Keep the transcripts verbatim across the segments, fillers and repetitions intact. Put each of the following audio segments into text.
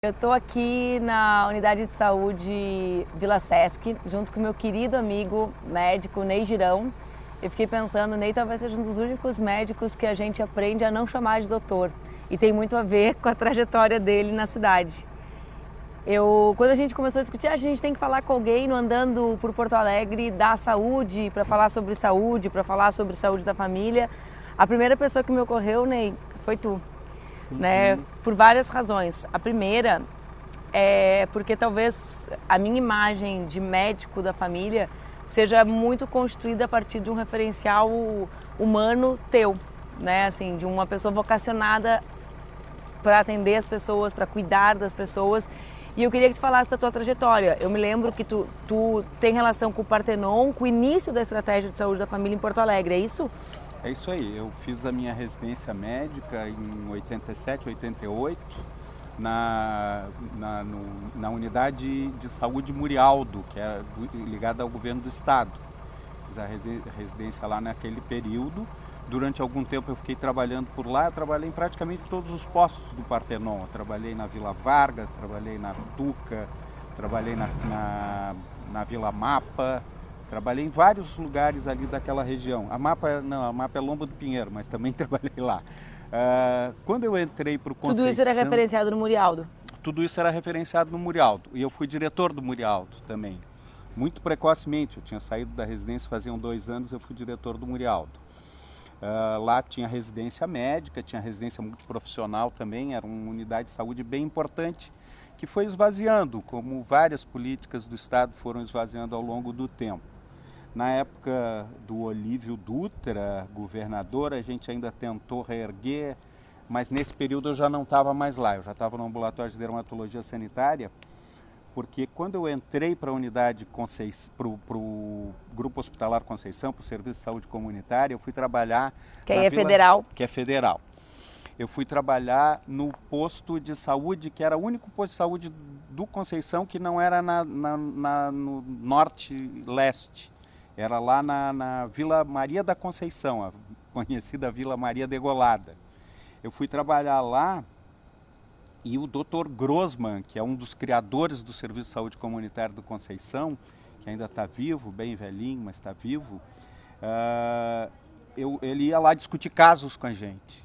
Eu estou aqui na Unidade de Saúde Vila Sesc, junto com meu querido amigo médico Ney Girão. Eu fiquei pensando, Ney talvez seja um dos únicos médicos que a gente aprende a não chamar de doutor. E tem muito a ver com a trajetória dele na cidade. Eu, quando a gente começou a discutir, a gente tem que falar com alguém no andando por Porto Alegre da saúde, para falar sobre saúde, para falar sobre saúde da família. A primeira pessoa que me ocorreu, Ney, foi tu. Uhum. Né? Por várias razões. A primeira é porque talvez a minha imagem de médico da família seja muito constituída a partir de um referencial humano teu, né? Assim, de uma pessoa vocacionada para atender as pessoas, para cuidar das pessoas. E eu queria que tu falasse da tua trajetória. Eu me lembro que tu, tu tem relação com o Partenon, com o início da estratégia de saúde da família em Porto Alegre, é isso? É isso aí. Eu fiz a minha residência médica em oitenta e sete, oitenta e oito, na, na, no, na unidade de saúde Murialdo, que é ligada ao governo do estado. Fiz a residência lá naquele período. Durante algum tempo eu fiquei trabalhando por lá, eu trabalhei em praticamente todos os postos do Partenon. Eu trabalhei na Vila Vargas, trabalhei na Tuca, trabalhei na, na, na Vila Mapa, trabalhei em vários lugares ali daquela região. A Mapa, não, a Mapa é Lomba do Pinheiro, mas também trabalhei lá. Uh, quando eu entrei para o Conceição... Tudo isso era referenciado no Murialdo? Tudo isso era referenciado no Murialdo. E eu fui diretor do Murialdo também. Muito precocemente, eu tinha saído da residência, faziam dois anos, eu fui diretor do Murialdo. Uh, lá tinha residência médica, tinha residência multiprofissional também, era uma unidade de saúde bem importante, que foi esvaziando, como várias políticas do Estado foram esvaziando ao longo do tempo. Na época do Olívio Dutra, governador, a gente ainda tentou reerguer, mas nesse período eu já não estava mais lá, eu já estava no ambulatório de dermatologia sanitária, porque quando eu entrei para a unidade Conceição, para o Grupo Hospitalar Conceição, para o Serviço de Saúde Comunitária, eu fui trabalhar... Que aí é Vila, federal. Que é federal. Eu fui trabalhar no posto de saúde, que era o único posto de saúde do Conceição que não era na, na, na, no norte-leste. Era lá na, na Vila Maria da Conceição, a conhecida Vila Maria Degolada. Eu fui trabalhar lá. E o doutor Grossman, que é um dos criadores do Serviço de Saúde Comunitário do Conceição, que ainda está vivo, bem velhinho, mas está vivo, uh, eu, ele ia lá discutir casos com a gente.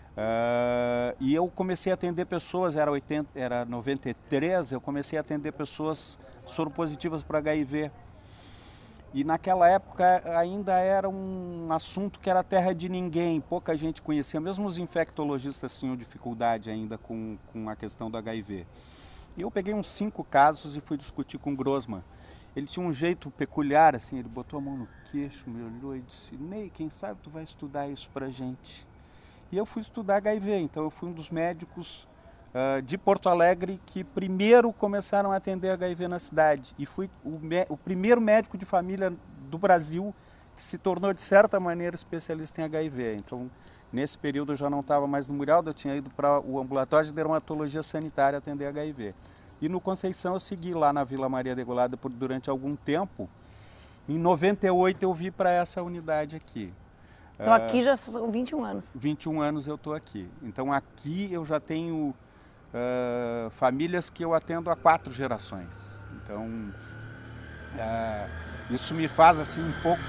Uh, e eu comecei a atender pessoas, era, oitenta, era noventa e três, eu comecei a atender pessoas soropositivas para H I V. E naquela época ainda era um assunto que era terra de ninguém, pouca gente conhecia, mesmo os infectologistas tinham dificuldade ainda com, com a questão do H I V. E eu peguei uns cinco casos e fui discutir com o Grossman. Ele tinha um jeito peculiar, assim, ele botou a mão no queixo, me olhou e disse, Ney, quem sabe tu vai estudar isso pra gente. E eu fui estudar H I V, então eu fui um dos médicos Uh, de Porto Alegre que primeiro começaram a atender H I V na cidade e fui o, o primeiro médico de família do Brasil que se tornou de certa maneira especialista em H I V. Então nesse período eu já não estava mais no Murialdo, eu tinha ido para o ambulatório de dermatologia sanitária atender H I V. E no Conceição eu segui lá na Vila Maria Degolada por, durante algum tempo. Em noventa e oito eu vi para essa unidade aqui. Então aqui já são vinte e um anos. vinte e um anos eu estou aqui. Então aqui eu já tenho Uh, famílias que eu atendo há quatro gerações. Então, uh, isso me faz assim um pouco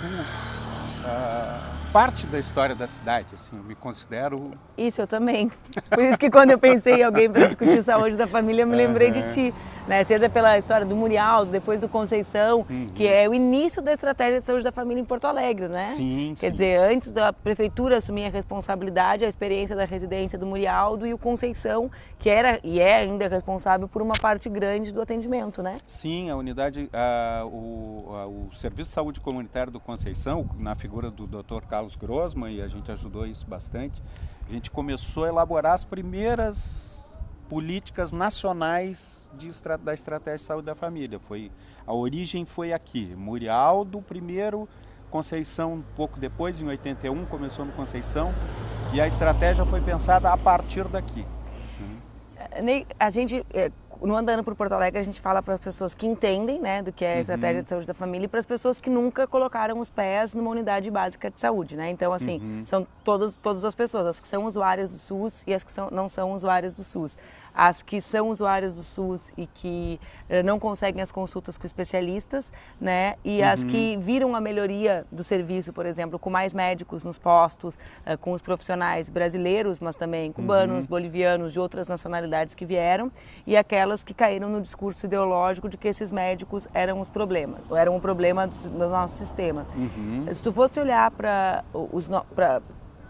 uh, parte da história da cidade. Assim, eu me considero... Isso, eu também. Por isso que quando eu pensei em alguém para discutir saúde da família, eu me lembrei uhum. de ti. Né? Seja pela história do Murialdo, depois do Conceição, uhum. que é o início da estratégia de saúde da família em Porto Alegre, né? Sim, Quer sim. dizer, antes da prefeitura assumir a responsabilidade, a experiência da residência do Murialdo e o Conceição, que era e é ainda responsável por uma parte grande do atendimento, né? Sim, a unidade, a, o, a, o Serviço de Saúde Comunitário do Conceição, na figura do doutor Carlos Grossman, e a gente ajudou isso bastante, a gente começou a elaborar as primeiras políticas nacionais de, da estratégia de saúde da família. Foi, a origem foi aqui, Murialdo primeiro, Conceição um pouco depois, em oitenta e um, começou no Conceição, e a estratégia foi pensada a partir daqui. Uhum. A gente, no Andando por Porto Alegre, a gente fala para as pessoas que entendem, né, do que é a estratégia uhum. de saúde da família e para as pessoas que nunca colocaram os pés numa unidade básica de saúde, né? Então, assim, uhum. são todas, todas as pessoas, as que são usuárias do SUS e as que são, não são usuárias do SUS. as que são usuárias do SUS e que uh, não conseguem as consultas com especialistas, né? E uhum. as que viram a melhoria do serviço, por exemplo, com mais médicos nos postos, uh, com os profissionais brasileiros, mas também cubanos, uhum. bolivianos, de outras nacionalidades que vieram, e aquelas que caíram no discurso ideológico de que esses médicos eram os problemas, ou eram o problema do, do nosso sistema. Uhum. Se tu fosse olhar para os para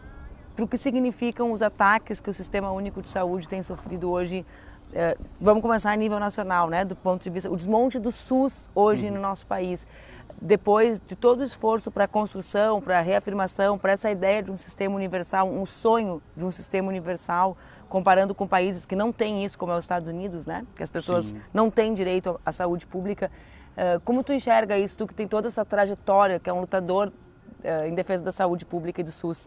o que significam os ataques que o Sistema Único de Saúde tem sofrido hoje, eh, vamos começar a nível nacional, né, do ponto de vista, o desmonte do SUS hoje uhum. no nosso país, depois de todo o esforço para a construção, para a reafirmação, para essa ideia de um sistema universal, um sonho de um sistema universal, comparando com países que não têm isso, como é os Estados Unidos, né, que as pessoas Sim. não têm direito à saúde pública. Uh, como tu enxerga isso, tu que tem toda essa trajetória, que é um lutador uh, em defesa da saúde pública e do SUS?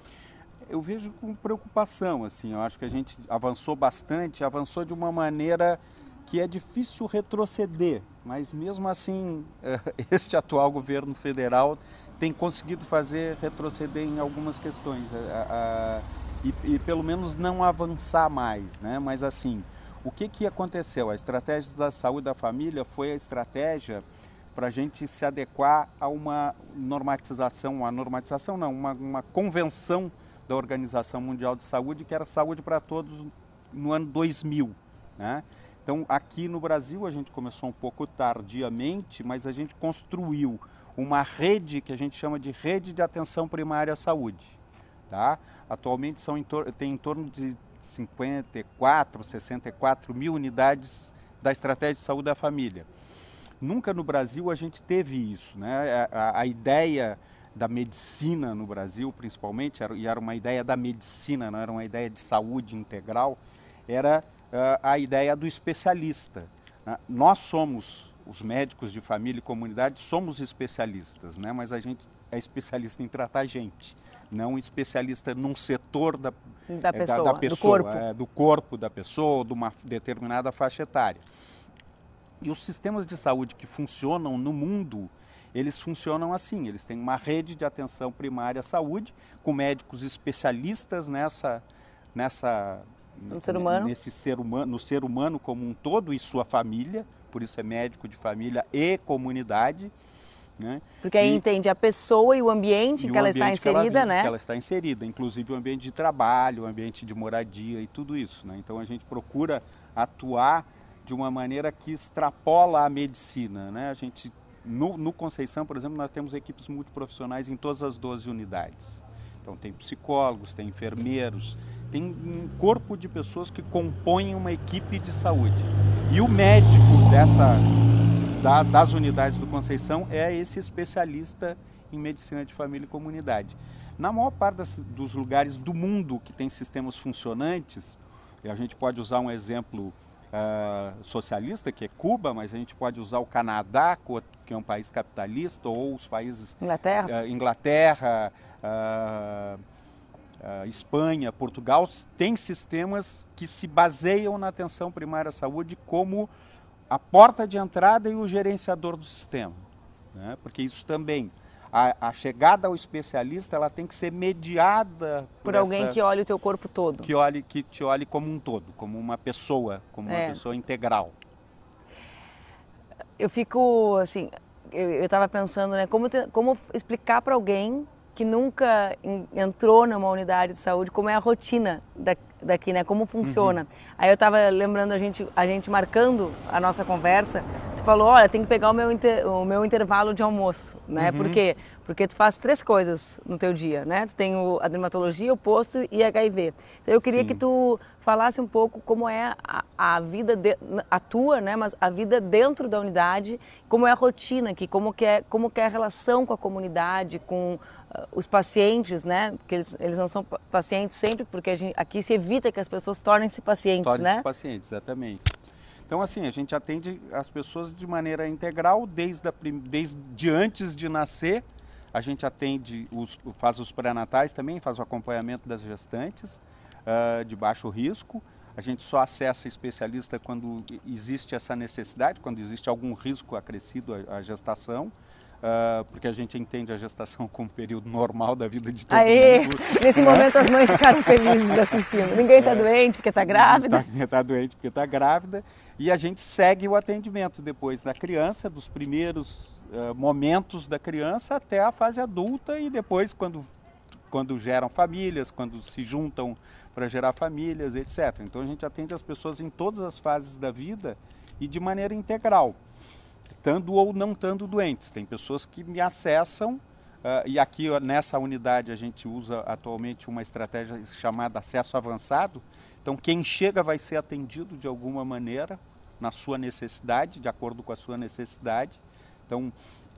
Eu vejo com preocupação, assim, eu acho que a gente avançou bastante, avançou de uma maneira que é difícil retroceder, mas mesmo assim, este atual governo federal tem conseguido fazer retroceder em algumas questões, a, a, e, e pelo menos não avançar mais, né? Mas assim, o que que aconteceu? A estratégia da saúde da família foi a estratégia para a gente se adequar a uma normatização, uma normatização não, uma, uma convenção da Organização Mundial de Saúde, que era saúde para todos no ano dois mil, né? Então, aqui no Brasil, a gente começou um pouco tardiamente, mas a gente construiu uma rede que a gente chama de rede de atenção primária à saúde, tá? Atualmente são em tor- tem em torno de cinquenta e quatro, sessenta e quatro mil unidades da Estratégia de Saúde da Família. Nunca no Brasil a gente teve isso, né? A, a, a ideia da medicina no Brasil, principalmente, era, e era uma ideia da medicina, não era uma ideia de saúde integral, era uh, a ideia do especialista. Né? Nós somos, os médicos de família e comunidade, somos especialistas, né? Mas a gente é especialista em tratar gente, não especialista num setor da, da pessoa, da, da pessoa do corpo. É, do corpo da pessoa, de uma determinada faixa etária. E os sistemas de saúde que funcionam no mundo, eles funcionam assim, eles têm uma rede de atenção primária à saúde, com médicos especialistas nessa, nessa, no ser humano. nesse ser humano, no ser humano como um todo e sua família, por isso é médico de família e comunidade. Né? Porque aí e, entende a pessoa e o ambiente em que ela está inserida, que ela vive, né? Que ela está inserida, inclusive o ambiente de trabalho, o ambiente de moradia e tudo isso. Né? Então a gente procura atuar de uma maneira que extrapola a medicina, né? A gente, no, no Conceição, por exemplo, nós temos equipes multiprofissionais em todas as doze unidades. Então tem psicólogos, tem enfermeiros, tem um corpo de pessoas que compõem uma equipe de saúde. E o médico dessa, da, das unidades do Conceição é esse especialista em medicina de família e comunidade. Na maior parte das, dos lugares do mundo que tem sistemas funcionantes, e a gente pode usar um exemplo Uh, socialista, que é Cuba, mas a gente pode usar o Canadá, que é um país capitalista, ou os países... Inglaterra. Uh, Inglaterra, uh, uh, Espanha, Portugal, tem sistemas que se baseiam na atenção primária à saúde como a porta de entrada e o gerenciador do sistema. Né? Porque isso também... A, a chegada ao especialista, ela tem que ser mediada por, por alguém essa, que olhe o teu corpo todo. Que, olhe, que te olhe como um todo, como uma pessoa, como uma é. pessoa integral. Eu fico, assim, eu estava pensando, né, como, te, como explicar para alguém que nunca in, entrou numa unidade de saúde, como é a rotina da, daqui, né, como funciona. Uhum. Aí eu estava lembrando a gente, a gente marcando a nossa conversa, tu falou, olha, tem que pegar o meu, inter, o meu intervalo de almoço, né, uhum. Por quê? Porque tu faz três coisas no teu dia, né, tu tem o, a dermatologia, o posto e H I V. Então eu queria Sim. que tu falasse um pouco como é a, a vida, de, a tua, né, mas a vida dentro da unidade, como é a rotina aqui, como que é, como que é a relação com a comunidade, com os pacientes, né? Que eles, eles não são pacientes sempre, porque a gente, aqui se evita que as pessoas tornem-se pacientes, tornem-se né? pacientes, exatamente. Então, assim, a gente atende as pessoas de maneira integral, desde, a, desde antes de nascer, a gente atende, os, faz os pré-natais também, faz o acompanhamento das gestantes uh, de baixo risco. A gente só acessa especialista quando existe essa necessidade, quando existe algum risco acrescido à, à gestação. Uh, porque a gente entende a gestação como um período normal da vida de todo Aê, mundo. nesse momento as mães ficaram felizes assistindo. Ninguém está é, doente porque está grávida. Ninguém está doente porque está grávida. E a gente segue o atendimento depois da criança, dos primeiros uh, momentos da criança até a fase adulta e depois quando, quando geram famílias, quando se juntam para gerar famílias, etcétera. Então a gente atende as pessoas em todas as fases da vida e de maneira integral. Estando ou não estando doentes. Tem pessoas que me acessam, uh, e aqui nessa unidade a gente usa atualmente uma estratégia chamada acesso avançado. Então quem chega vai ser atendido de alguma maneira, na sua necessidade, de acordo com a sua necessidade. Então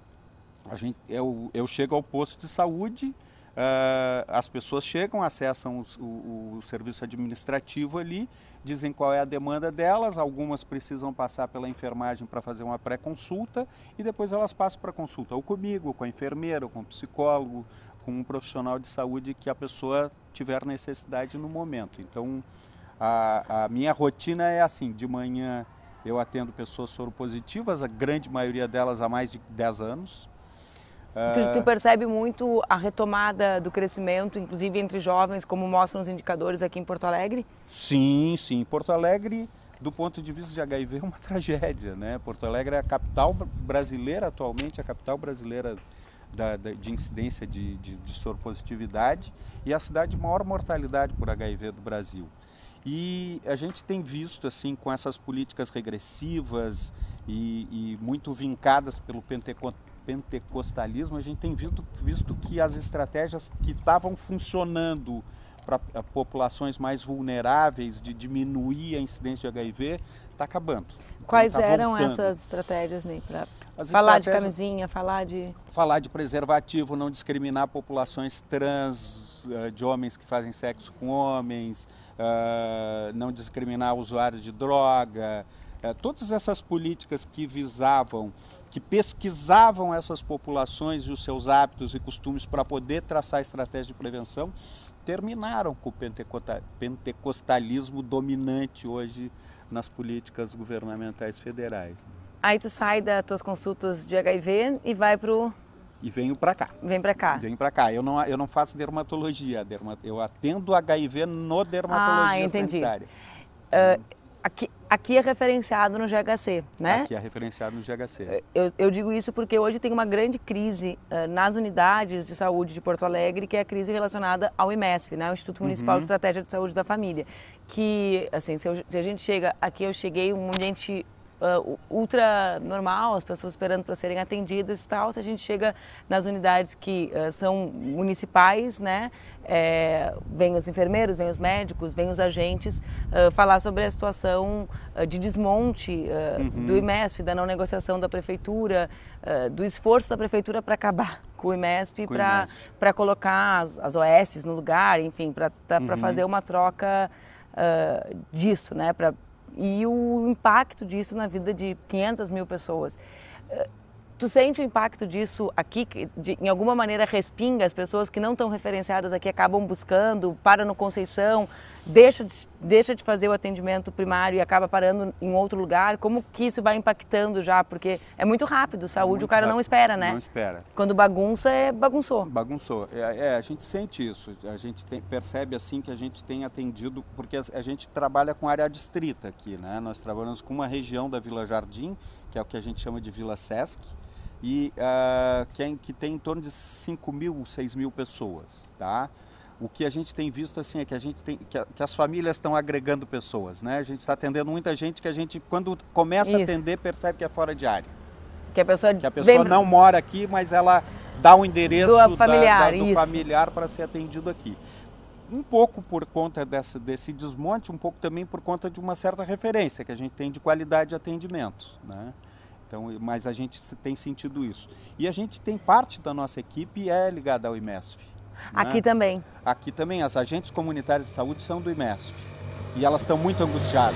a gente, eu, eu chego ao posto de saúde, uh, as pessoas chegam, acessam os, o, o serviço administrativo ali, dizem qual é a demanda delas, algumas precisam passar pela enfermagem para fazer uma pré-consulta e depois elas passam para consulta ou comigo, ou com a enfermeira, ou com o psicólogo, com um profissional de saúde que a pessoa tiver necessidade no momento. Então, a, a minha rotina é assim, de manhã eu atendo pessoas soropositivas, a grande maioria delas há mais de dez anos. Tu, tu percebe muito a retomada do crescimento, inclusive entre jovens, como mostram os indicadores aqui em Porto Alegre? Sim, sim. Porto Alegre, do ponto de vista de H I V, é uma tragédia, né? Porto Alegre é a capital brasileira atualmente, a capital brasileira da, da, de incidência de, de, de soropositividade e a cidade de maior mortalidade por H I V do Brasil. E a gente tem visto, assim, com essas políticas regressivas e, e muito vincadas pelo pentecostalismo, pentecostalismo, a gente tem visto, visto que as estratégias que estavam funcionando para populações mais vulneráveis de diminuir a incidência de H I V, está acabando. Quais tá eram voltando. essas estratégias, Ney? Para falar de camisinha, falar de... Falar de preservativo, não discriminar populações trans, uh, de homens que fazem sexo com homens, uh, não discriminar usuários de droga, uh, todas essas políticas que visavam, que pesquisavam essas populações e os seus hábitos e costumes para poder traçar estratégia de prevenção, terminaram com o pentecostalismo dominante hoje nas políticas governamentais federais. Aí tu sai das tuas consultas de H I V e vai pro... E venho para cá. Vem para cá. Venho para cá. Eu não, eu não faço dermatologia, eu atendo H I V no dermatologia ah, entendi. sanitária. Uh, aqui, aqui é referenciado no G H C, né? Aqui é referenciado no G H C. Eu, eu digo isso porque hoje tem uma grande crise uh, nas unidades de saúde de Porto Alegre, que é a crise relacionada ao I M E S F, né? O Instituto Municipal uhum. de Estratégia de Saúde da Família. Que, assim, se, eu, se a gente chega aqui, eu cheguei um ambiente uh, ultra normal, as pessoas esperando para serem atendidas e tal. Se a gente chega nas unidades que uh, são municipais, né? É, vem os enfermeiros, vem os médicos, vem os agentes uh, falar sobre a situação uh, de desmonte uh, uhum. do I M E S F, da não negociação da prefeitura, uh, do esforço da prefeitura para acabar com o I M E S F, para colocar as, as O S no lugar, enfim, para uhum. fazer uma troca uh, disso, né? Pra, e o impacto disso na vida de quinhentas mil pessoas. Uh, Tu sente o impacto disso aqui, que de, em alguma maneira respinga, as pessoas que não estão referenciadas aqui acabam buscando, para no Conceição, deixa de, deixa de fazer o atendimento primário e acaba parando em outro lugar? Como que isso vai impactando já? Porque é muito rápido, saúde muito o cara rápido. não espera, né? Não espera. Quando bagunça, é bagunçou. Bagunçou. É, é, a gente sente isso, a gente tem, percebe assim que a gente tem atendido, porque a, a gente trabalha com área distrita aqui, né? Nós trabalhamos com uma região da Vila Jardim, que é o que a gente chama de Vila Sesc, e uh, que, é, que tem em torno de cinco mil, seis mil pessoas, tá? O que a gente tem visto assim é que a gente tem que, a, que as famílias estão agregando pessoas, né? A gente está atendendo muita gente que a gente, quando começa Isso. a atender, percebe que é fora de área. Que a pessoa, que a pessoa vem... não mora aqui, mas ela dá o endereço do familiar, da, da, do familiar para ser atendido aqui. Um pouco por conta dessa, desse desmonte, um pouco também por conta de uma certa referência que a gente tem de qualidade de atendimento, né? Então, mas a gente tem sentido isso. E a gente tem parte da nossa equipe é ligada ao I M E S F. Aqui né? também? Aqui também. As agentes comunitárias de saúde são do I M E S F. E elas estão muito angustiadas.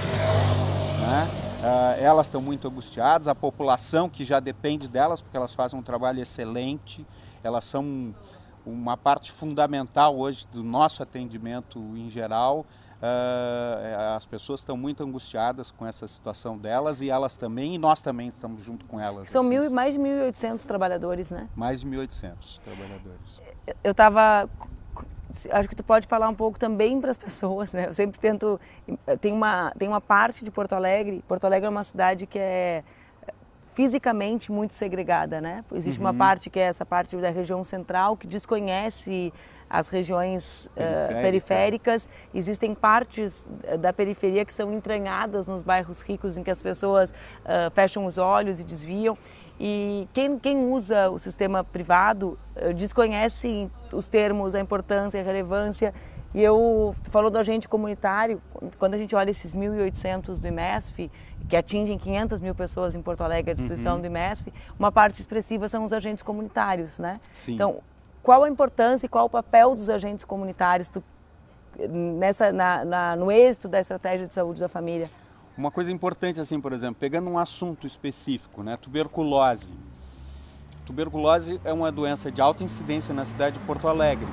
Né? Uh, elas estão muito angustiadas. A população que já depende delas, porque elas fazem um trabalho excelente. Elas são uma parte fundamental hoje do nosso atendimento em geral. Uh, as pessoas estão muito angustiadas com essa situação delas e elas também, e nós também estamos junto com elas. São assim. mil, mais de mil e oitocentos trabalhadores, né? Mais de mil e oitocentos trabalhadores. Eu estava... Acho que tu pode falar um pouco também para as pessoas, né? Eu sempre tento... Tem uma, tem uma parte de Porto Alegre, Porto Alegre é uma cidade que é fisicamente muito segregada, né? Existe uhum. uma parte que é essa parte da região central que desconhece as regiões Periférica. uh, periféricas. Existem partes da periferia que são entranhadas nos bairros ricos em que as pessoas uh, fecham os olhos e desviam. E quem, quem usa o sistema privado uh, desconhece os termos, a importância, a relevância. E eu, tu falou do agente comunitário, quando a gente olha esses mil e oitocentos do IMESF, que atingem quinhentas mil pessoas em Porto Alegre, a distribuição uhum. do IMESF, uma parte expressiva são os agentes comunitários, né? Sim. Então, qual a importância e qual o papel dos agentes comunitários tu, nessa, na, na, no êxito da estratégia de saúde da família? Uma coisa importante, assim, por exemplo, pegando um assunto específico, né, tuberculose. Tuberculose é uma doença de alta incidência na cidade de Porto Alegre.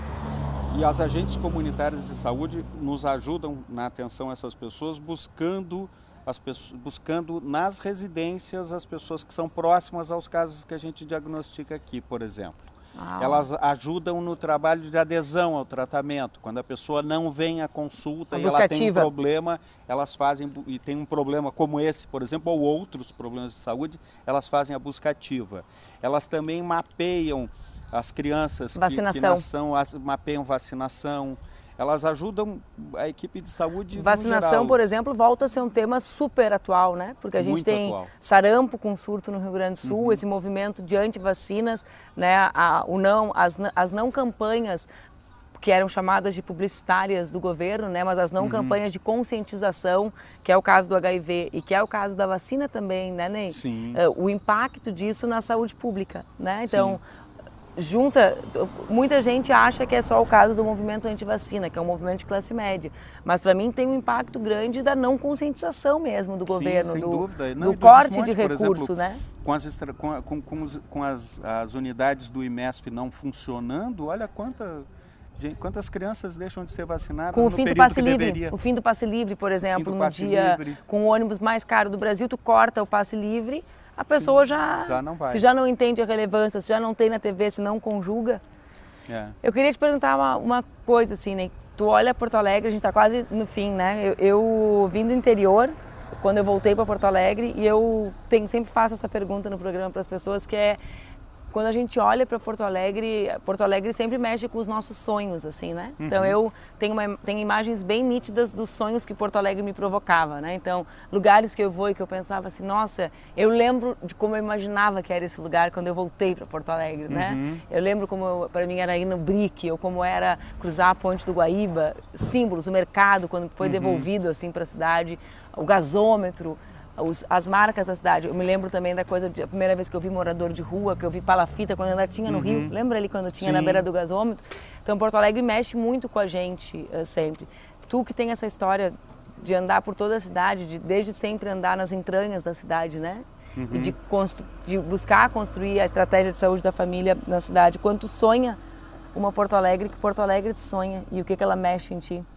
E as agentes comunitárias de saúde nos ajudam na atenção a essas pessoas, buscando, as pessoas, buscando nas residências as pessoas que são próximas aos casos que a gente diagnostica aqui, por exemplo. Ah, elas ajudam no trabalho de adesão ao tratamento. Quando a pessoa não vem à consulta e ela tem um problema, elas fazem, e tem um problema como esse, por exemplo, ou outros problemas de saúde, elas fazem a busca ativa. Elas também mapeiam as crianças vacinação. que, que nascem, as, mapeiam vacinação. Elas ajudam a equipe de saúde Vacinação, no geral. por exemplo, volta a ser um tema super atual, né? Porque a gente Muito tem atual. sarampo com surto no Rio Grande do Sul, uhum. esse movimento de anti-vacinas, né? A, o não, as, as não campanhas que eram chamadas de publicitárias do governo, né? Mas as não uhum. campanhas de conscientização, que é o caso do H I V e que é o caso da vacina também, né, Ney? Sim. Uh, o impacto disso na saúde pública, né? Então... Sim. Junta, muita gente acha que é só o caso do movimento anti-vacina, que é um movimento de classe média, mas para mim tem um impacto grande da não conscientização mesmo do governo, Sim, sem do, dúvida. Não, do do corte desmonte, de recurso, exemplo, né? Com, as, com, com, com, os, com as, as unidades do IMESF não funcionando, olha quanta, gente, quantas crianças deixam de ser vacinadas com o no fim do período passe que livre, deveria. O fim do passe livre, por exemplo, no dia livre. com o ônibus mais caro do Brasil, tu corta o passe livre, a pessoa Sim, já, já não vai. se já não entende a relevância, se já não tem na T V, se não conjuga. É. Eu queria te perguntar uma, uma coisa assim, né? Tu olha Porto Alegre, a gente tá quase no fim, né? Eu, eu vim do interior, quando eu voltei para Porto Alegre, e eu tenho, sempre faço essa pergunta no programa para as pessoas, que é quando a gente olha para Porto Alegre, Porto Alegre sempre mexe com os nossos sonhos, assim, né? Uhum. Então eu tenho, uma, tenho imagens bem nítidas dos sonhos que Porto Alegre me provocava, né? Então, lugares que eu vou e que eu pensava assim, nossa, eu lembro de como eu imaginava que era esse lugar quando eu voltei para Porto Alegre, né? Uhum. Eu lembro como para mim era ir no Brick, ou como era cruzar a Ponte do Guaíba, símbolos, o mercado quando foi uhum. devolvido assim para a cidade, o gasômetro, Os, as marcas da cidade. Eu me lembro também da coisa, de, a primeira vez que eu vi morador de rua, que eu vi palafita quando ainda tinha no uhum. Rio. Lembra ali quando tinha Sim. na beira do gasômetro? Então Porto Alegre mexe muito com a gente uh, sempre. Tu que tem essa história de andar por toda a cidade, de desde sempre andar nas entranhas da cidade, né? Uhum. E de, de buscar construir a estratégia de saúde da família na cidade. Quanto sonha uma Porto Alegre, que Porto Alegre te sonha e o que, que ela mexe em ti?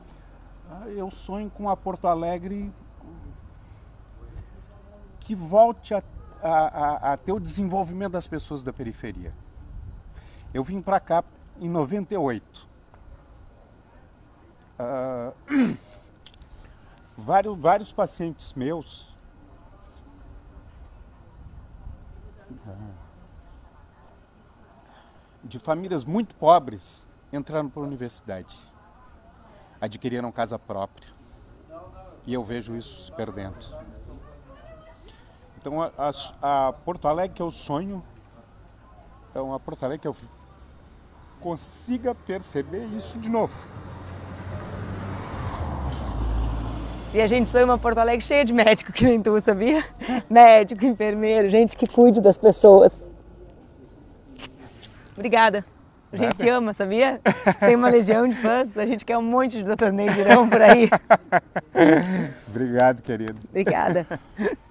Ah, eu sonho com a Porto Alegre que volte a, a, a, a ter o desenvolvimento das pessoas da periferia. Eu vim para cá em noventa e oito. Uh, vários, vários pacientes meus uh, de famílias muito pobres entraram para a universidade, adquiriram casa própria, e eu vejo isso se perdendo. Então, a, a, a Porto Alegre que eu sonho é uma Porto Alegre que eu consiga perceber isso de novo. E a gente sonha uma Porto Alegre cheia de médico, que nem tu, sabia? Médico, enfermeiro, gente que cuide das pessoas. Obrigada. A gente te ama, sabia? Tem uma legião de fãs, a gente quer um monte de doutor Ney Girão por aí. Obrigado, querido. Obrigada.